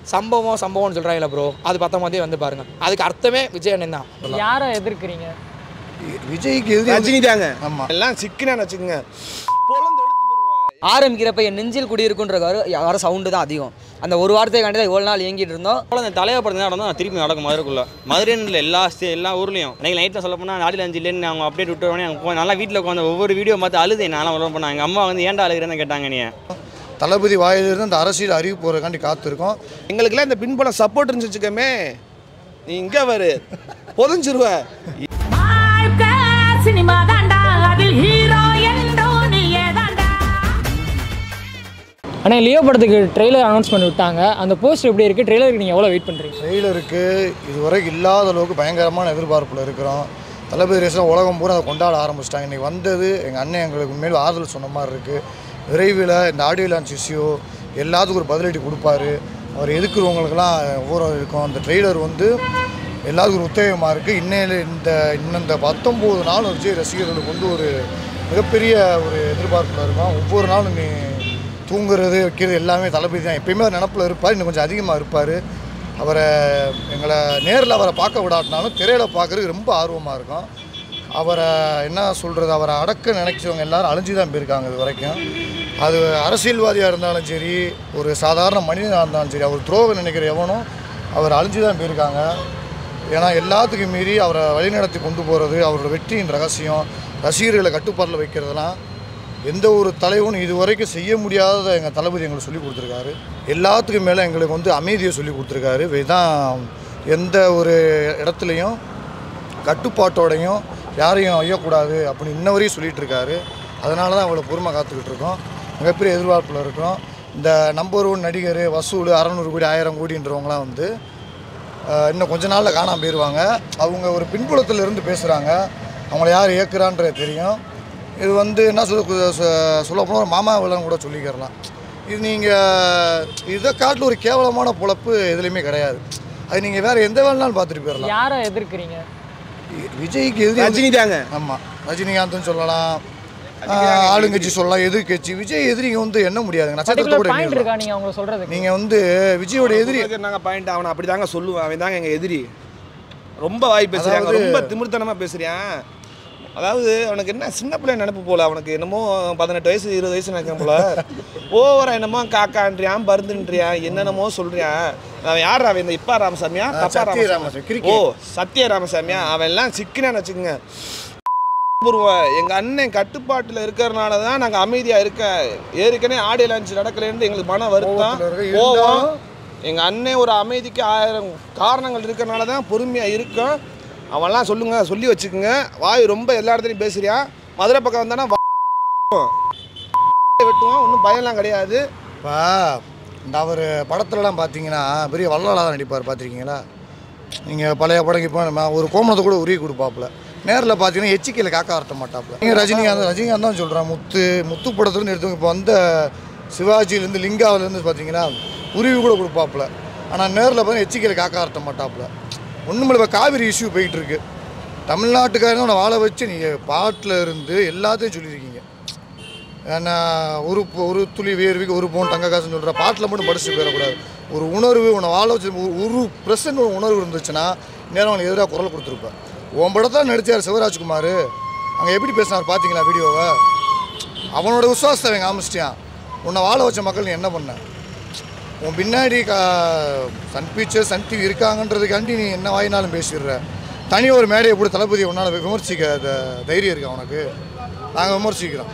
சம்பவம்னு சொல்கிறாங்களா ப்ரோ, அது பத்தொம்பதே வந்து பாருங்கள். அதுக்கு அர்த்தமே விஜய் அண்ணன் தான். யாரை எதிர்க்கிறீங்க? விஜய்க்கு எதிரி ரஜினி தாங்க. ஆமாம், எல்லாம் சிக்கனான்னு வச்சுக்கோங்க. ஆரம்பிக்கிறப்ப என் நெஞ்சில் குடியிருக்குன்ற வர சவுண்டு தான் அதிகம். அந்த ஒரு வார்த்தையை காண்டி தான் இவ்வளோ நாள் இயங்கிட்டு இருந்தோம். அந்த தலைவப்படுத்த நேரம் தான் திருப்பி நடக்கும் மதுரைக்குள்ளே. மதுரைன்னு எல்லா ஊர்லேயும் இன்னைக்கு நைட்டில் சொல்ல போனால் நாடில் 5 இல்லைன்னு அவங்க அப்டேட் விட்டுருவானே. அவங்க நல்லா வீட்டில் உட்காந்து ஒவ்வொரு வீடியோ பார்த்து அழுது நானும் வர பண்ணாங்க. எங்கள் அம்மா வந்து ஏன்டா அழுகிறேன்னு கேட்டாங்க. நீ தளபதி வாயிலிருந்து அந்த அரசியல் அறிவு போகிறக்காண்டி காத்திருக்கோம். எங்களுக்குலாம் இந்த பின்புலம் சப்போர்ட் இருந்துச்சு வச்சுக்கோமே, நீ இங்கே வரு புதஞ்சிருவ. அண்ணா, லியோ படத்துக்கு ட்ரெய்லர் அனௌன்ஸ் பண்ணி விட்டாங்க. அந்த போஸ்டர் எப்படி இருக்குது? ட்ரெய்லருக்கு நீங்கள் எவ்வளோ வெயிட் பண்ணுறீங்க? ட்ரெய்லருக்கு இதுவரைக்கும் இல்லாத அளவுக்கு பயங்கரமான எதிர்பார்ப்பில் இருக்கிறோம். தளபதி ரேஸ்லாம் உலகம் பூரா அதை கொண்டாட ஆரம்பிச்சிட்டாங்க. இன்றைக்கி வந்தது எங்கள் அண்ணன் எங்களுக்கு உண்மையில் ஆறுதல் சொன்ன மாதிரி இருக்குது. விரைவில் இந்த ஆடியோ லான்ச் இஷ்யூ எல்லாத்துக்கும் ஒரு பதிலடி கொடுப்பாரு. அவர் எதுக்குறவங்களுக்கெல்லாம் ஊற இருக்கும். அந்த ட்ரெய்லர் வந்து எல்லாத்துக்கும் ஒரு உத்தேகமாக இருக்குது. இந்த 19 நாள் விஜய் ரசிகர்களுக்கு வந்து ஒரு மிகப்பெரிய ஒரு எதிர்பார்ப்பில் இருக்கும். ஒவ்வொரு நாளும் நீ தூங்குறது வைக்கிறது எல்லாமே தளபதி தான். எப்பயுமே நினப்பில் இருப்பார். இன்னும் கொஞ்சம் அதிகமாக இருப்பார். அவரை எங்களை நேரில் அவரை பார்க்க விடாட்டினாலும் திரையில் பார்க்குறதுக்கு ரொம்ப ஆர்வமாக இருக்கும். அவரை என்ன சொல்கிறது, அவரை அடக்க நினைச்சவங்க எல்லோரும் அழிஞ்சு தான் போயிருக்காங்க இது வரைக்கும். அது அரசியல்வாதியாக இருந்தாலும் சரி, ஒரு சாதாரண மனிதனாக இருந்தாலும் சரி, அவர் துரோகம் நினைக்கிற எவனும் அவர் அழிஞ்சு தான் போயிருக்காங்க. ஏன்னா எல்லாத்துக்கும் மீறி அவரை வழிநடத்தி கொண்டு போகிறது அவரோட வெற்றியின் ரகசியம். ரசிகர்களை கட்டுப்பாட்டில் வைக்கிறதுலாம் எந்த ஒரு தலைவனும் இது வரைக்கும் செய்ய முடியாத எங்கள் தளபதி எங்களுக்கு சொல்லிக் கொடுத்துருக்காரு. எல்லாத்துக்கும் மேலே எங்களுக்கு வந்து அமைதியை சொல்லிக் கொடுத்துருக்காரு. இதுதான் எந்த ஒரு இடத்துலையும் கட்டுப்பாட்டோடையும் யாரையும் ஐயக்கூடாது அப்படின்னு இன்ன வரையும் சொல்லிகிட்டு இருக்காரு. அதனால தான் அவ்வளோ பொறுமை காத்துக்கிட்டு இருக்கோம். மிகப்பெரிய எதிர்பார்ப்பில் இருக்கிறோம். இந்த நம்பர் 1 நடிகர் வசூல் 600 கோடி 1000 கோடின்றவங்களாம் வந்து இன்னும் கொஞ்ச நாளில் காணாமல் போயிடுவாங்க. அவங்க ஒரு பின்புலத்தில் இருந்து பேசுகிறாங்க. அவங்கள யார் இயக்குறான்றது தெரியும். இது வந்து என்ன சொல்ல போனால் ஒரு மாமா வில்லன் கூட சொல்லிக்கிறலாம். இது நீங்கள் இதை காட்டில் ஒரு கேவலமான பொழப்பு எதுலேயுமே கிடையாது. அது நீங்கள் வேறு எந்த வேலைனாலும் பார்த்துட்டு போயிடலாம். யாரை எதிர்க்கிறீங்க? விஜய்க்கு எதிரி ரஜினி தாங்க. ஆமாம், ரஜினிகாந்த்னு சொல்லலாம், ஆளுங்கட்சி சொல்லலாம், எதிர்கட்சி. விஜய் எதிரிங்க வந்து என்ன முடியாதுங்க. நட்சத்திரத்தை கூட நீங்கள் வந்து விஜயோட எதிரி நாங்கள் பாயிண்ட் அவனை அப்படி தாங்க சொல்லுவேன். அவன் தாங்க எங்கள் எதிரி. ரொம்ப வாய் பேசுகிறாங்க, ரொம்ப திமிர்த்தனமாக பேசுகிறான். அதாவது அவனுக்கு என்ன சின்ன பிள்ளை நினைப்பு போல. அவனுக்கு என்னமோ 18 வயசு 20 வயசு நினைக்கிறேன் போல. ஓவரா என்னமோ காக்கான்றியான் பருந்துன்றியான் என்னென்னமோ சொல்றியான். அவன் யார்? அவன் இந்த இப்பா ராமசாமியா தப்பா ராமசாமி? ஓ, சத்ய ராமசாமியா? அவன் எல்லாம் சிக்கனான்னு வச்சுக்கோங்க. எங்கள் அண்ணன் கட்டுப்பாட்டில் இருக்கிறதுனால தான் நாங்கள் அமைதியாக இருக்க. ஏற்கனவே ஆடியோ லான்ச் நடக்கலேருந்து எங்களுக்கு மன வருத்தம் கோவம். எங்கள் அண்ணன் ஒரு அமைதிக்கு 1000 காரணங்கள் இருக்கிறனால தான் பொறுமையாக இருக்கும். அவன்லாம் சொல்லி வச்சுக்கோங்க. வாய் ரொம்ப எல்லா இடத்துலையும் பேசுறியா. மதுரை பக்கம் வந்தானா வெட்டுவான். ஒன்றும் பயம்லாம் கிடையாது. இப்போ இந்த அவர் படத்துலலாம் பார்த்தீங்கன்னா பெரிய வள்ளலாக தான் நடிப்பார். பார்த்துருக்கீங்களா நீங்கள்? பழைய படம் இப்போ நம்ம ஒரு கோமணத்தை கூட உருவி கொடுப்பாப்புல. நேரில் பார்த்தீங்கன்னா எச்சிக்கையில் காக்கா வரட்ட மாட்டாப்புல. நீங்கள் ரஜினிகாந்த் தான் சொல்கிறேன். முத்து படத்துலேருந்து எடுத்தவங்க இப்போ வந்த சிவாஜிலேருந்து லிங்காவிலேருந்து பார்த்தீங்கன்னா உருவி கூட கொடுப்பாப்புல. ஆனால் நேரில் பார்த்தீங்கன்னா எச்சிக்கையில் காக்கா வரட்ட மாட்டாப்புல. ஒன்றும் இப்போ காவிரி இஷ்யூ போயிட்டுருக்கு. தமிழ்நாட்டுக்காரங்க அவனை வாழ வச்சு நீங்கள் பாட்டில் இருந்து எல்லாத்தையும் சொல்லியிருக்கீங்க. ஏன்னா ஒரு துளி வேர்விக்கு ஒரு பவுன் தங்க காசுன்னு சொல்கிற பாட்டில் மட்டும் படிச்சுட்டு போயிடக்கூடாது. ஒரு உணர்வு உன்னை வாழ வச்சு 1% உணர்வு இருந்துச்சுன்னா நேரம் அவனுக்கு எதிராக குரல் கொடுத்துருப்பேன். உன் படத்தான் நடித்தார் சிவராஜ்குமார். அங்கே எப்படி பேசினார் பார்த்தீங்களா வீடியோவை? அவனோட விசுவாசத்தை அவன் காமிச்சிட்டான். உன்னை வாழ வச்ச மக்கள் நீ என்ன பண்ண? உன் பின்னாடி சன் பிக்சர்ஸ் சன் டிவி இருக்காங்கன்றதுக்காண்டி நீ என்ன வாயினாலும் பேசிடுற. தனி ஒரு மேடையை போட்டு தளபதி உன்னால் விமர்சிக்க தைரியம் இருக்கா உனக்கு? நாங்கள் விமர்சிக்கிறோம்.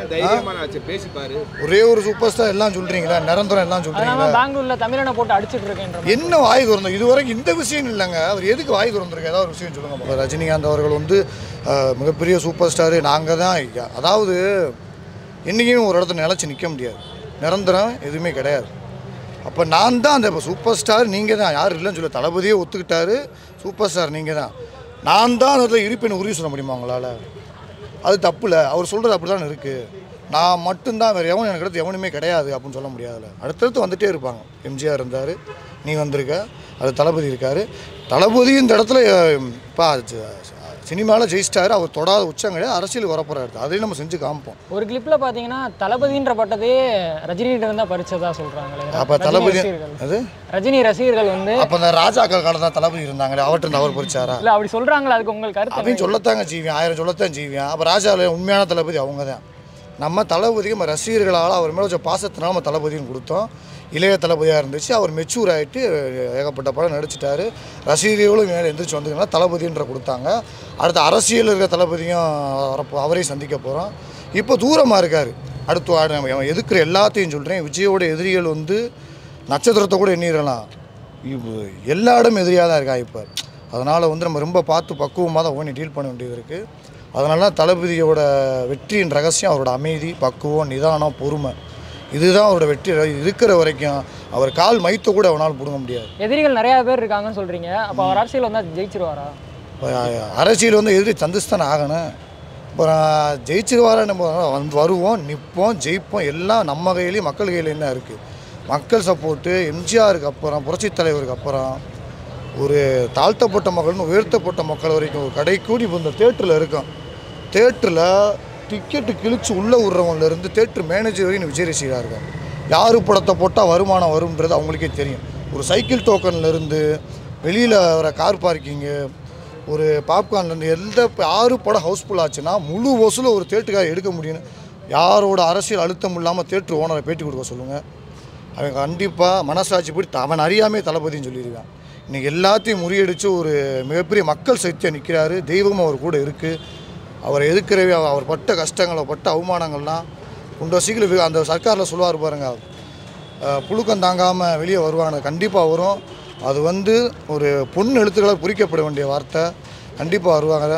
ஒரே ஒரு சூப்பர் ஸ்டார் எல்லாம் சொல்கிறீங்களா, நிரந்தரம் எல்லாம் சொல்கிறீங்களா? பெங்களூரில் தமிழனை போட்டு அடிச்சுட்டு இருக்கேன். என்ன வாய் திறந்தோம்? இது வரைக்கும் இந்த விஷயம் இல்லைங்க. அவர் எதுக்கு வாய் திறந்துருக்கு? ஏதாவது ஒரு விஷயம் சொல்லுங்கள். ரஜினிகாந்த் அவர்கள் வந்து மிகப்பெரிய சூப்பர் ஸ்டாரு. நாங்கள் தான் அதாவது என்றைக்குமே ஒரு இடத்துல நிலச்சி நிற்க முடியாது. நிரந்தரம் எதுவுமே கிடையாது. அப்போ நான் தான் அந்த சூப்பர் ஸ்டார், நீங்கள் தான். யார் இல்லைன்னு சொல்ல, தளபதியே ஒத்துக்கிட்டாரு. சூப்பர் ஸ்டார் நீங்கள் தான். நான் தான் அதில் இருப்பேன்னு உறுதி சொல்ல முடியுமா உங்களால்? அது தப்பு இல்லை. அவர் சொல்கிறது அப்படி தான் இருக்குது. நான் மட்டும்தான், வேறு எவனும் எனக்கு அடுத்து எவனுமே கிடையாது அப்படின்னு சொல்ல முடியாதுல்ல. அடுத்தடுத்து வந்துகிட்டே இருப்பாங்க. எம்ஜிஆர் இருந்தார், நீ வந்திருக்க, அது தளபதி இருக்கார். தளபதி இந்த இடத்துல இப்போ சினிமாவில் ஜெயிச்சிட்டாரு, அவர் தொடாத உச்சம் கிடையாது, அரசியலுக்கு வரப்போறாரு. அதையும் நம்ம செஞ்சு காமிப்போம். ஒரு கிளிப்பில் பார்த்தீங்கன்னா தளபதின்ற பட்டத்தையே ரஜினிகிட்ட இருந்தால் பறிச்சதா சொல்கிறாங்களே. அப்போ தளபதி அது ரஜினி ரசிகர்கள் வந்து அப்போ அந்த ராஜாக்கள் காலம் தான் தளபதி இருந்தாங்களே, அவர்கிட்ட அவர் பறிச்சாரா? இல்லை அப்படி சொல்கிறாங்களா, அதுக்கு உங்களுக்கு கருத்து? அப்படின்னு சொல்லத்தாங்க செய்வேன், 1000 சொல்லத்தான் செய்வேன். அப்போ ராஜாவில் உண்மையான தளபதி அவங்க தான். நம்ம தளபதிக்கு நம்ம ரசிகர்களால் அவர் மேலே வச்ச பாசத்தினால நம்ம தளபதின்னு கொடுத்தோம். இளைய தளபதியாக இருந்துச்சு, அவர் மெச்சூர் ஆகிட்டு ஏகப்பட்ட படம் நடிச்சிட்டாரு. ரசிகர்களும் மேலே எந்திரிச்சு வந்துங்கன்னா தளபதின்ற கொடுத்தாங்க. அடுத்து அரசியல் இருக்கிற தளபதியும் வரப்போ அவரையும் சந்திக்க போகிறோம். இப்போ தூரமாக இருக்கார். அடுத்து அவன் எதுக்குற எல்லாத்தையும் சொல்கிறேன். விஜயோட எதிரிகள் வந்து நட்சத்திரத்தை கூட எண்ணிடலாம், எல்லா இடமும் எதிரியாக தான் இருக்கா இப்போ. அதனால் வந்து நம்ம ரொம்ப பார்த்து பக்குவமாக தான் ஓனி டீல் பண்ண வேண்டியது இருக்குது. அதனால தான் தளபதியோட வெற்றியின் ரகசியம் அவரோட அமைதி, பக்குவம், நிதானம், பொறுமை. இதுதான் அவரோட வெற்றி. இருக்கிற வரைக்கும் அவர் கால் மைத்த கூட அவனால் பிடுங்க முடியாது. எதிரிகள் நிறையா பேர் இருக்காங்கன்னு சொல்கிறீங்க, அப்போ அவர் அரசியல் வந்தால் ஜெயிச்சிருவாரா? அரசியல் வந்து எதிரி சந்திஸ்தான் ஆகணும். அப்புறம் ஜெயிச்சிருவாரா? நம்ம வந்து வருவோம், நிற்போம், ஜெயிப்போம். எல்லாம் நம்ம கையிலையும் மக்கள் கையில் என்ன இருக்குது. மக்கள் சப்போர்ட்டு எம்ஜிஆருக்கு அப்புறம், புரட்சித் தலைவருக்கு அப்புறம் ஒரு தாழ்த்தப்பட்ட மக்கள்னு உயர்த்தப்பட்ட மக்கள் வரைக்கும் ஒரு கடைக்கூடி இப்போ இந்த தேட்டரில் இருக்கும். தேட்டரில் டிக்கெட்டு கிழிச்சு உள்ளே விட்றவங்கலேருந்து தேட்டர் மேனேஜர் வரைக்கும் விஜய் ரசிகராக யார் படத்தை போட்டால் வருமானம் வரும்ன்றது அவங்களுக்கே தெரியும். ஒரு சைக்கிள் டோக்கன்லேருந்து வெளியில் வர கார் பார்க்கிங்கு, ஒரு பாப்கார்ன்லேருந்து எந்த 6 படம் ஹவுஸ்ஃபுல் ஆச்சுன்னா முழு வசூல் ஒரு தேட்டருக்காக எடுக்க முடியும்னு யாரோட அரசியல் அழுத்தம் இல்லாமல் தேட்டர் ஓனரை பேட்டி கொடுக்க சொல்லுங்கள். அவன் கண்டிப்பாக மனசாட்சி போய் அவன் அறியாமே தளபதின்னு சொல்லியிருக்கான். இன்றைக்கி எல்லாத்தையும் முறியடித்து ஒரு மிகப்பெரிய மக்கள் சக்தியாக நிற்கிறாரு. தெய்வம் அவர் கூட இருக்குது. அவரை எதுக்கிறவே அவர் பட்ட கஷ்டங்களை, பட்ட அவமானங்கள்லாம் கொண்டு வசிக்கல அந்த சர்க்காரில் சொல்லுவார் பாருங்க, புழுக்கம் தாங்காமல் வெளியே வருவாங்க. கண்டிப்பாக வரும். அது வந்து ஒரு பொண்ணு எழுத்துக்களால் குறிக்கப்பட வேண்டிய வார்த்தை. கண்டிப்பாக வருவாங்க.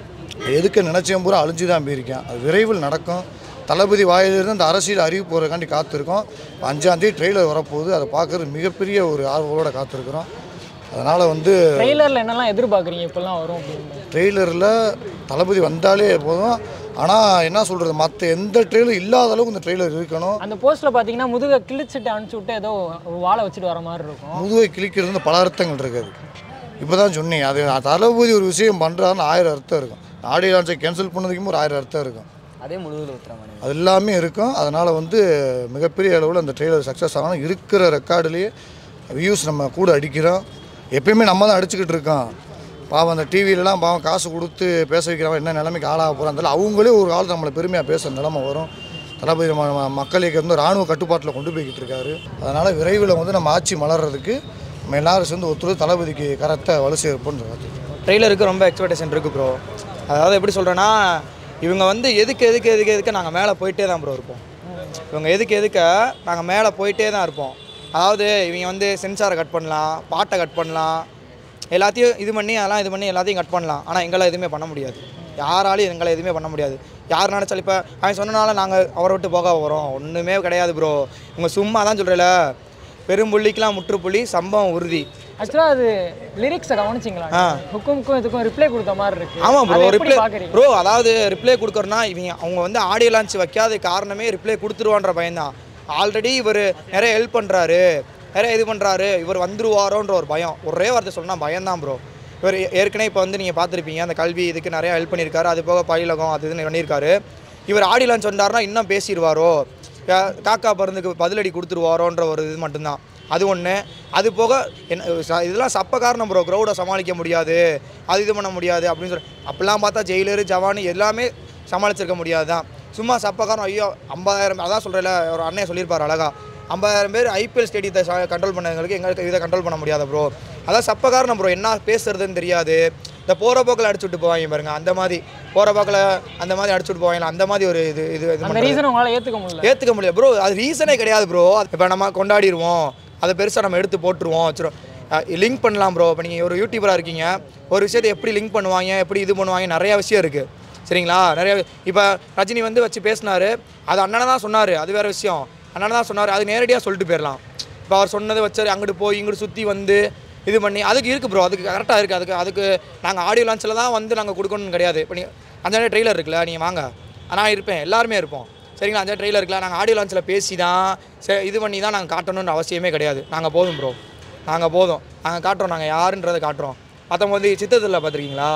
எதுக்க நினச்சேன் பூரா அழிஞ்சு தான் போயிருக்கேன். அது விரைவில் நடக்கும். தளபதி வாயிலிருந்து அந்த அரசியல் அறிவிப்பு போகிறக்காண்டி காத்திருக்கோம். 5ஆம் தேதி ட்ரெய்லர் வரப்போகுது. அதை பார்க்குறது மிகப்பெரிய ஒரு ஆர்வத்தோடு காத்திருக்கிறோம். அதனால் வந்து ட்ரெய்லரில் என்னெல்லாம் எதிர்பார்க்குறீங்க இப்போல்லாம் வரும் அப்படின்னு? ட்ரெய்லரில் தளபதி வந்தாலே போதும். ஆனால் என்ன சொல்கிறது, மற்ற எந்த ட்ரெய்லர் இல்லாத அளவுக்கு இந்த ட்ரெய்லர் இருக்கணும். அந்த போஸ்ட்டில் பார்த்தீங்கன்னா முதுகை கிழிச்சிட்டு அனுப்பிச்சி விட்டு ஏதோ வாழை வச்சுட்டு வர மாதிரி இருக்கும். முதுகை கிழிக்கிறது பல அர்த்தங்கள் இருக்குது. இப்போ தான் சொன்னீங்க, அது தளபதி ஒரு விஷயம் பண்ணுறாருன்னு 1000 அர்த்தம் இருக்கும். ஆடியோ லான்ச்சை கேன்சல் பண்ணதுக்கும் ஒரு 1000 அர்த்தம் இருக்கும். அதே முழுவதும் ஊற்றுறாங்க, அது எல்லாமே இருக்கும். அதனால் வந்து மிகப்பெரிய அளவில் அந்த ட்ரெய்லர் சக்ஸஸ் ஆகணும். இருக்கிற ரெக்கார்டுலேயே வியூஸ் நம்ம கூட அடிக்கிறோம். எப்பயுமே நம்ம தான் அடிச்சுக்கிட்டு இருக்கோம். பாவம் அந்த டிவிலலாம் பாவம் காசு கொடுத்து பேச வைக்கிறவங்க என்ன நிலைமைக்கு ஆளாக போகிறாங்க. அவங்களே ஒரு காலத்தில் நம்மளை பெருமையாக பேசுகிற நிலைமை வரும். தளபதி மக்களுக்கு வந்து இராணுவ கட்டுப்பாட்டில் கொண்டு போய்கிட்டு இருக்காரு. அதனால் விரைவில் வந்து நம்ம ஆட்சி மலர்றதுக்கு நம்ம எல்லோரும் சேர்ந்து ஒத்துழைப்பு தளபதிக்கு கரெக்டாக வலு சேர்ப்போன்னு சொல்லுறது. ட்ரெய்லருக்கு ரொம்ப எக்ஸ்பெக்டேஷன் இருக்குது ப்ரோ. அதாவது எப்படி சொல்கிறேன்னா, இவங்க வந்து எதுக்கு நாங்கள் மேலே போயிட்டே தான் ப்ரோ இருப்போம். இவங்க எதுக்க நாங்கள் மேலே போயிட்டே தான் இருப்போம். அதாவது இவங்க வந்து சென்சாரை கட் பண்ணலாம், பாட்டை கட் பண்ணலாம், எல்லாத்தையும் இது பண்ணி எல்லாத்தையும் கட் பண்ணலாம். ஆனால் எங்களை எதுவுமே பண்ண முடியாது. யாராலையும் எங்களை எதுவுமே பண்ண முடியாது. யார் நினச்சாலும் இப்போ அவன் சொன்னனால நாங்கள் அவரை விட்டு போக வரோம், ஒன்றுமே கிடையாது ப்ரோ. உங்கள் சும்மா தான் சொல்கிறல, பெரும்புள்ளிக்கெலாம் முற்றுப்புள்ளி, சம்பவம் உறுதி. ஆக்சுவலாக அது லிரிக்ஸை கவனிச்சிங்களா? ஹுக்குமுக்கும் இதுக்கும் ரிப்ளை கொடுத்த மாதிரி இருக்குது. ஆமாம் ப்ரோ, ரிப்ளை ப்ரோ. அதாவது ரிப்ளை கொடுக்குறோன்னா அவங்க வந்து ஆடியோ லான்ச் வைக்காத காரணமே ரிப்ளை கொடுத்துருவான்ற பயம்தான். ஆல்ரெடி இவர் நிறைய ஹெல்ப் பண்ணுறாரு, நிறைய இது பண்ணுறாரு, இவர் வந்துருவாரோன்ற ஒரு பயம். ஒரே வார்த்தை சொன்னால் பயம்தான் ப்ரோ. இவர் ஏற்கனவே இப்போ வந்து நீங்கள் பார்த்துருப்பீங்க, அந்த கல்வி இதுக்கு நிறையா ஹெல்ப் பண்ணியிருக்காரு. அது போக பயிலகம் அது இதுன்னு பண்ணியிருக்காரு. இவர் ஆடியோ லான்ச் வந்தாருன்னா இன்னும் பேசிடுவாரோ, காக்கா பருந்துக்கு பதிலடி கொடுத்துருவாரோன்ற ஒரு இது மட்டும்தான். அது ஒன்று. அது போக இதெல்லாம் சப்ப காரணம் ப்ரோ. க்ரௌடை சமாளிக்க முடியாது, அது இது பண்ண முடியாது அப்படின்னு சொல்லி அப்படிலாம் பார்த்தா ஜெயிலரு ஜவானு எல்லாமே சமாளிச்சிருக்க முடியாது தான். சும்மா சப்ப காரணம். ஐயோ 50,000, அதான் சொல்கிறேன், ஒரு அண்ணன் சொல்லியிருப்பார் அழகா, 50,000 பேர் ஐபிஎல் ஸ்டேடியத்தை கண்ட்ரோல் பண்ணவங்களுக்கு எங்களுக்கு இதை கண்ட்ரோல் பண்ண முடியாது ப்ரோ. அதான் சப்ப காரணம் ப்ரோ. என்ன பேசுறதுன்னு தெரியாது. இந்த போகிற போக்கில் அடிச்சு விட்டு போவாங்க பாருங்க, அந்த மாதிரி போகிற போக்கில் அந்த மாதிரி அடிச்சு விட்டு போவாங்க. அந்த மாதிரி ஒரு இது ரீசன் உங்களால் ஏற்றுக்க முடியல ப்ரோ. அது ரீசனே கிடையாது ப்ரோ. இப்போ நம்ம கொண்டாடிடுவோம், அதை பெருசாக நம்ம எடுத்து போட்டுருவோம், வச்சுரும் லிங்க் பண்ணலாம் ப்ரோ. இப்போ நீங்கள் ஒரு யூடியூபராக இருக்கீங்க, ஒரு விஷயத்தை எப்படி லிங்க் பண்ணுவாங்க, எப்படி இது பண்ணுவாங்க, நிறையா விஷயம் இருக்குது சரிங்களா. நிறைய இப்போ ரஜினி வந்து வச்சு பேசினார், அது அண்ணனை தான் சொன்னார், அது வேறு விஷயம். அண்ணனை தான் சொன்னார், அது நேரடியாக சொல்லிட்டு போயிடலாம். இப்போ அவர் சொன்னதை வச்சார், அங்கிட்டு போய் இங்கிட்டு சுற்றி வந்து இது பண்ணி அதுக்கு இருக்குது ப்ரோ. அதுக்கு கரெக்டாக இருக்குது. அதுக்கு நாங்கள் ஆடியோ லான்ச்சில் தான் வந்து நாங்கள் கொடுக்கணும்னு கிடையாது. இப்போ நீங்கள் 5 ட்ரெய்லர் இருக்குல்ல, நீங்கள் வாங்க, நான் இருப்பேன், எல்லாருமே இருப்போம் சரிங்களா. 5 ட்ரெய்லர் இருக்குல்ல, நாங்கள் ஆடியோ லான்ச்சில் பேசி தான் இது பண்ணி தான் நாங்கள் காட்டணுன்ற அவசியமே கிடையாது. நாங்கள் போதும் ப்ரோ, நாங்கள் காட்டுறோம், நாங்கள் யாருன்றதை காட்டுறோம். மற்றவங்க வந்து சித்தத்தில் பார்த்துருக்கீங்களா,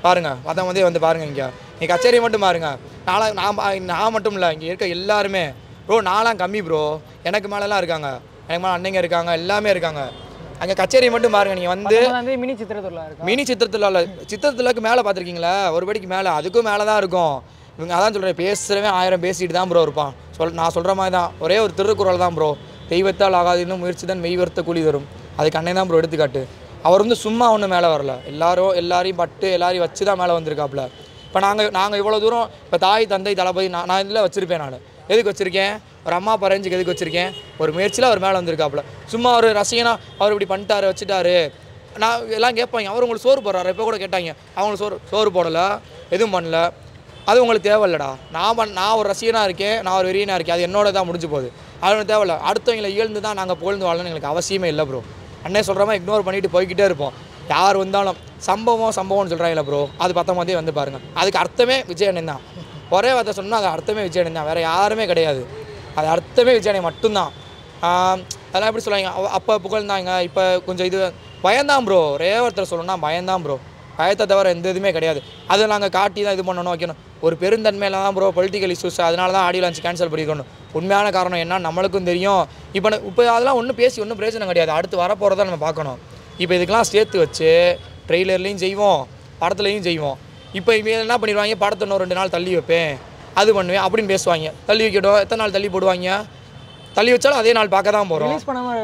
பாருங்கள் மற்றவங்க வந்து பாருங்கள் இங்கே நீ கச்சேரி மட்டும் பாருங்கள். நான் மட்டும் இல்லை, இங்கே இருக்க எல்லாருமே ப்ரோ நான்லாம் கம்மி ப்ரோ. எனக்கு மேலெலாம் இருக்காங்க, எனக்கு மேலே அன்னைங்க இருக்காங்க, எல்லாமே இருக்காங்க. அங்கே கச்சேரி மட்டும் பாருங்கள். நீங்கள் வந்து மினி சித்திரத்துலா இருக்கு. மினி சித்திரத்தில் இல்லை, சித்திரத்துலக்கு மேலே பார்த்துருக்கீங்களா? ஒரு படிக்கு மேலே, அதுக்கும் மேலே தான் இருக்கும். இவங்க அதான் சொல்கிறேன், பேசுகிறவன் 1000 பேசிட்டு தான் ப்ரோ இருப்பான். நான் சொல்கிற மாதிரி தான், ஒரே ஒரு திருக்குறள் தான் ப்ரோ, தெய்வத்தால் ஆகாது இன்னும் முயற்சி தான் மெய்வர்த்த கூலி தரும். அதுக்கு அன்னை தான் ப்ரோ எடுத்துக்காட்டு. அவர் வந்து சும்மா ஒன்றும் மேலே வரல, எல்லாரையும் பட்டு எல்லாரையும் வச்சு தான் மேலே வந்திருக்காப்புல. இப்போ நாங்கள் இவ்வளோ தூரம் இப்போ தாய் தந்தை தளபதி நான் இதில் வச்சுருப்பேன். நான் எதுக்கு வச்சுருக்கேன்? ஒரு அம்மா பரஞ்சுக்கு எதுக்கு வச்சுருக்கேன்? ஒரு முயற்சியில் அவர் மேலே வந்திருக்காப்புல. சும்மா ஒரு ரசிகனா அவர் இப்படி பண்ணிட்டாரு வச்சுட்டாரு. நான் எல்லாம் கேட்பாங்க, அவர் உங்களுக்கு சோறு போடுறாரு. இப்போ கூட கேட்டாங்க, அவங்களுக்கு சோறு போடலை, எதுவும் பண்ணல. அது உங்களுக்கு தேவையில்லடா. நான் ஒரு ரசிகனாக இருக்கேன், நான் ஒரு வெறியனாக இருக்கேன், அது என்னோட தான் முடிஞ்சு போகுது. அது எனக்கு தேவையில்ல. அடுத்தவங்களை இயல்ந்து தான் நாங்கள் புகழ்ந்து வாழணும்னு எங்களுக்கு அவசியமே இல்லை ப்ரோ. அண்ணே சொல்கிற மாதிரி இக்னோர் பண்ணிட்டு போய்கிட்டே இருப்போம். யார் வந்தாலும் சம்பவம்னு சொல்கிறாங்களே ப்ரோ, அது 19 வந்து பாருங்கள். அதுக்கு அர்த்தமே விஜய் அண்ணன் தான். ஒரே வார்த்தை சொன்னால் அது அர்த்தமே விஜய் அண்ணன் தான், வேறு யாருமே கிடையாது. அது அர்த்தமே விஜய் அண்ணன் மட்டும்தான். அதெல்லாம் எப்படி சொல்லுவாங்க, அப்போ புகழ்ந்தாங்க, இப்போ கொஞ்சம் இது பயந்தான் ப்ரோ. ஒரே ஒருத்தர் சொல்லணும்னா பயந்தான் ப்ரோ. பயத்தை தவிர எந்த இதுவுமே கிடையாது. அதை நாங்கள் காட்டி தான் இது பண்ணணும், வைக்கணும். ஒரு பெருந்தன்மையில தான் ப்ரோ பொலிட்டிக்கல் இஷ்யூஸ், அதனால தான் ஆடியோ லான்ச் கேன்சல் பண்ணிக்கணும். உண்மையான காரணம் என்ன நம்மளுக்கும் தெரியும். இப்போ அதெல்லாம் ஒன்றும் பேசி ஒன்றும் பிரயோஜனம் கிடையாது. அடுத்து வரப்போகிறத நம்ம பார்க்கணும். இப்போ இதுக்கெல்லாம் சேர்த்து வச்சு ட்ரெய்லர்லேயும் செய்வோம், படத்துலையும் செய்வோம். இப்போ இவங்க என்ன பண்ணிடுவாங்க, படத்தை இன்னும் 2 நாள் தள்ளி வைப்பேன், அது பண்ணுவேன் அப்படின்னு பேசுவாங்க. தள்ளி வைக்கட்டும், எத்தனை நாள் தள்ளி போடுவாங்க? தள்ளி வச்சாலும் அதே நாள் பார்க்க தான் போகிறோம்.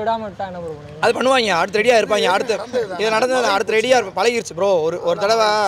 அது பண்ணுவாங்க, அடுத்து ரெடியாக இருப்பாங்க. அடுத்து இது நடந்தது, அடுத்து ரெடியாக பழகிருச்சு ப்ரோ. ஒரு